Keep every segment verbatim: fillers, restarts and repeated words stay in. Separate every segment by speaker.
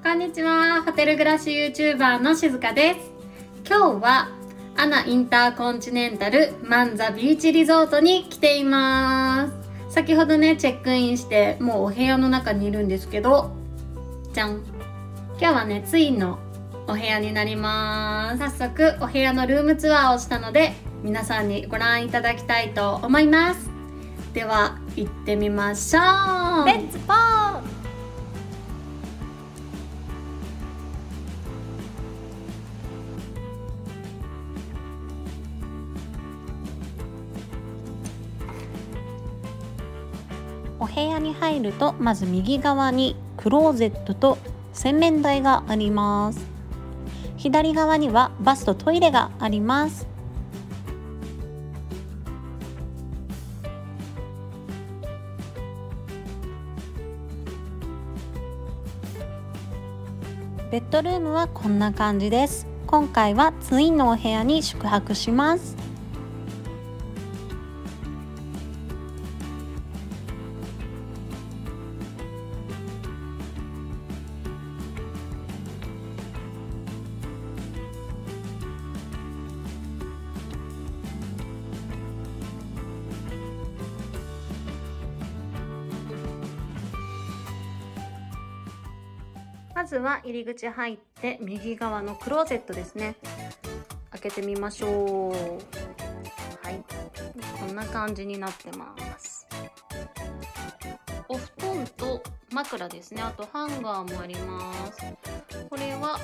Speaker 1: こんにちは、ホテル暮らし YouTuber のしずかです。今日はアナインターコンチネンタルマンザビーチリゾートに来ています。先ほどねチェックインしてもうお部屋の中にいるんですけど、じゃん、今日はねツインのお部屋になります。早速お部屋のルームツアーをしたので皆さんにご覧いただきたいと思います。では行ってみましょう。レッツポー。お部屋に入るとまず右側にクローゼットと洗面台があります。左側にはバスとトイレがあります。ベッドルームはこんな感じです。今回はツインのお部屋に宿泊します。まずは入り口入って右側のクローゼットですね、開けてみましょう。はい、こんな感じになってます。お布団と枕ですね、あとハンガーもあります。これは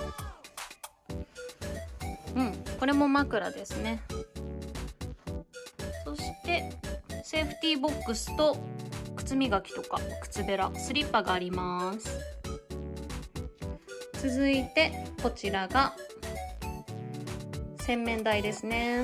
Speaker 1: うんこれも枕ですね。そしてセーフティーボックスと靴磨きとか靴べら、スリッパがあります。続いてこちらが洗面台ですね。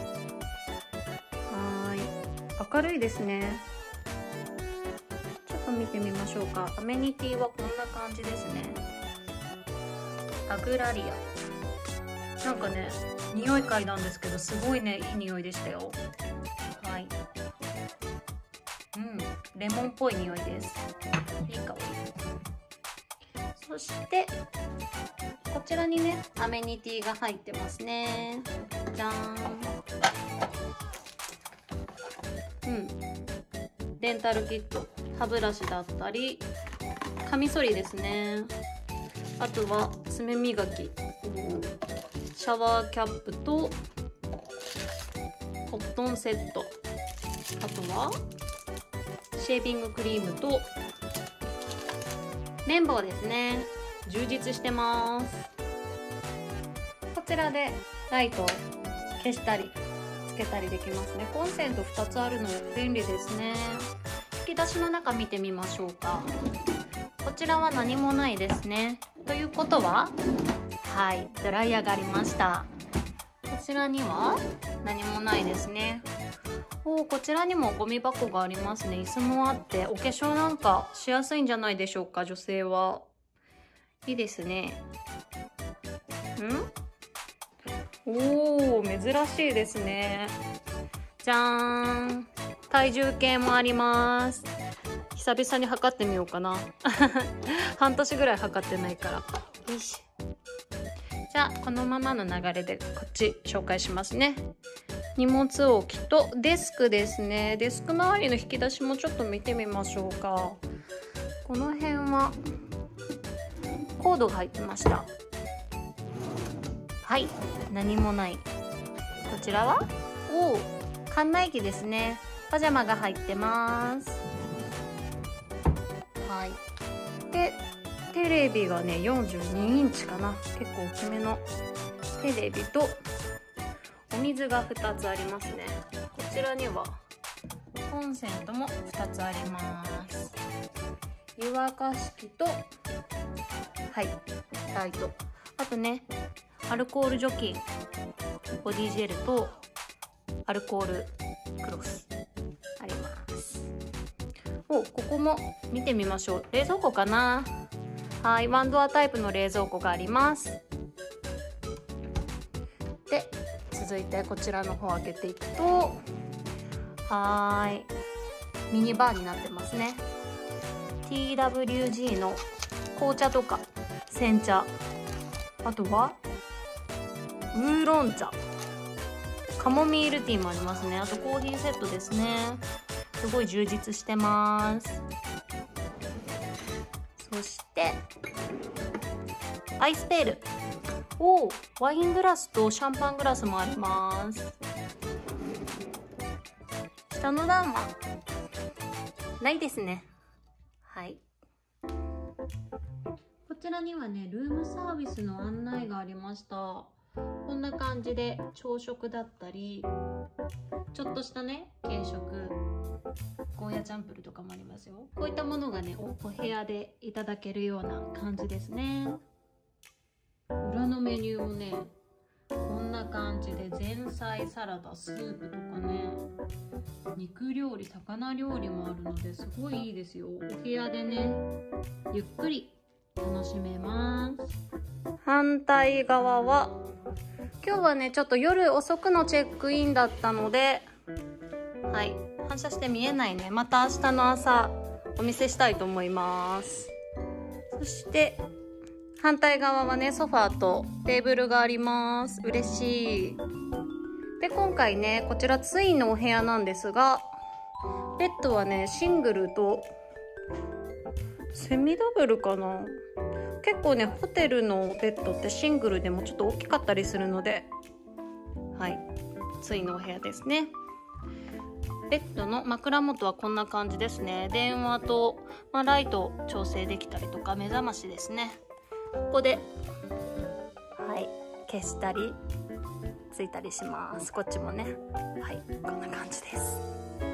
Speaker 1: はい、明るいですね。ちょっと見てみましょうか。アメニティはこんな感じですね。アグラリア、なんかね匂い嗅いだんですけどすごいねいい匂いでしたよ。はい、うんレモンっぽい匂いです。いい香り。そしてこちらにねアメニティが入ってますね。じゃーん。うんデンタルキット、歯ブラシだったりカミソリですね。あとは爪磨き、シャワーキャップとコットンセット、あとはシェービングクリームと綿棒ですね。充実してます。こちらでライトを消したりつけたりできますね。コンセントふたつあるので便利ですね。引き出しの中見てみましょうか。こちらは何もないですね。ということははいドライヤーがありました。こちらには何もないですね。おこちらにもゴミ箱がありますね。椅子もあってお化粧なんかしやすいんじゃないでしょうか、女性は。いいですね。んおー珍しいですね。じゃーん、体重計もあります。久々に測ってみようかな半年ぐらい測ってないから。よし、じゃあこのままの流れでこっち紹介しますね。荷物置きとデスクですね。デスク周りの引き出しもちょっと見てみましょうか。この辺はコードが入ってました。はい、何もない。こちらはおお館内着ですね。パジャマが入ってます。はい、でテレビがねよんじゅうにインチかな、結構大きめのテレビとお水がふたつありますね。こちらにはコンセントもふたつあります。湯沸かし器とはいライト、あとねアルコール除菌ボディジェルとアルコールクロスあります。おここも見てみましょう。冷蔵庫かな。はいワンドアタイプの冷蔵庫があります。で続いてこちらの方開けていくとはーいミニバーになってますね。 ティーダブリュージー の紅茶とか煎茶、あとはウーロン茶、カモミールティーもありますね。あとコーヒーセットですね。すごい充実してます。そしてアイスペール、おー、ワイングラスとシャンパングラスもあります。下の段はないですね。はい、こちらにはねルームサービスの案内がありました。こんな感じで朝食だったりちょっとしたね軽食、ゴーヤチャンプルとかもありますよ。こういったものがね お, お部屋でいただけるような感じですね。裏のメニューもねこんな感じで前菜、サラダ、スープとかね、肉料理、魚料理もあるのですごいいいですよ。お部屋でねゆっくり楽しめます。反対側は今日はねちょっと夜遅くのチェックインだったので、はい、反射して見えないね。また明日の朝お見せしたいと思います。そして反対側はねソファーとテーブルがあります。嬉しい。で今回ねこちらツインのお部屋なんですが、ベッドはねシングルとセミダブルかな。結構ねホテルのベッドってシングルでもちょっと大きかったりするので、はいツインのお部屋ですね。ベッドの枕元はこんな感じですね。電話と、まあ、ライト調整できたりとか目覚ましですね。ここではい消したりついたりします。こっちもね、はいこんな感じです。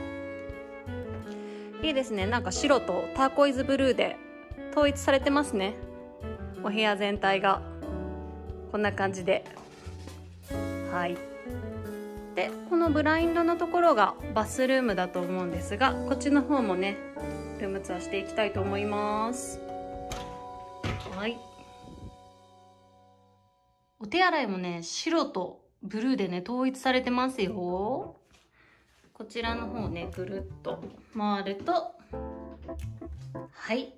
Speaker 1: いいですね。なんか白とターコイズブルーで統一されてますね。お部屋全体がこんな感じで、はい。でこのブラインドのところがバスルームだと思うんですが、こっちの方もねルームツアーしていきたいと思います。はい。お手洗いもね白とブルーでね統一されてますよ。こちらの方ねぐるっと回ると、はい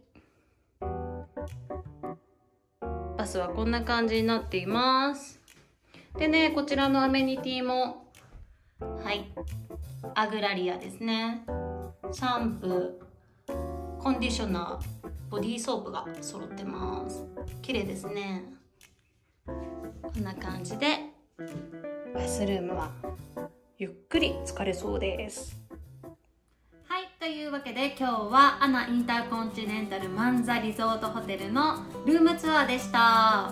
Speaker 1: バスはこんな感じになっています。でねこちらのアメニティもはいアグラリアですね。シャンプー、コンディショナー、ボディーソープが揃ってます。綺麗ですね。こんな感じでバスルームはゆっくり疲れそうです。はい、というわけで今日はアナインターコンチネンタルマンザリゾートホテルのルームツアーでした。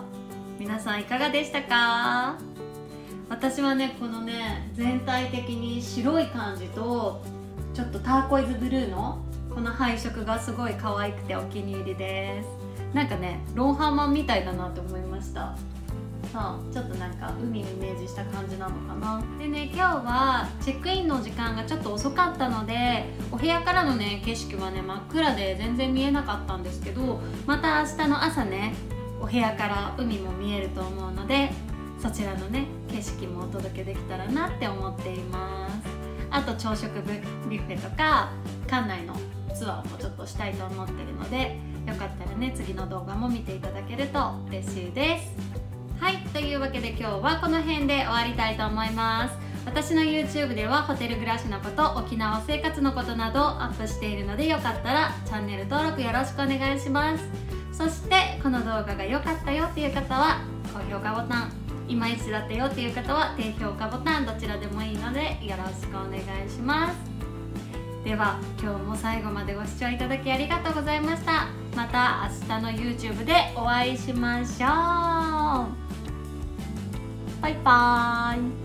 Speaker 1: 皆さんいかがでしたか？私はねこのね全体的に白い感じとちょっとターコイズブルーのこの配色がすごい可愛くてお気に入りです。なんかねロンハーマンみたいだなって思いました。さあちょっとなんか海をイメージした感じなのかな。でね今日はチェックインの時間がちょっと遅かったのでお部屋からのね景色はね真っ暗で全然見えなかったんですけど、また明日の朝ねお部屋から海も見えると思うのでそちらのね景色もお届けできたらなって思っています。あと朝食ビュッフェとか館内のツアーもちょっとしたいと思ってるので、よかったらね次の動画も見ていただけると嬉しいです。はい、というわけで今日はこの辺で終わりたいと思います。私の YouTube ではホテル暮らしのこと、沖縄生活のことなどをアップしているので、よかったらチャンネル登録よろしくお願いします。そしてこの動画が良かったよっていう方は高評価ボタン、いまいちだったよっていう方は低評価ボタン、どちらでもいいのでよろしくお願いします。では今日も最後までご視聴いただきありがとうございました。また明日の YouTube でお会いしましょう。バイバーイ。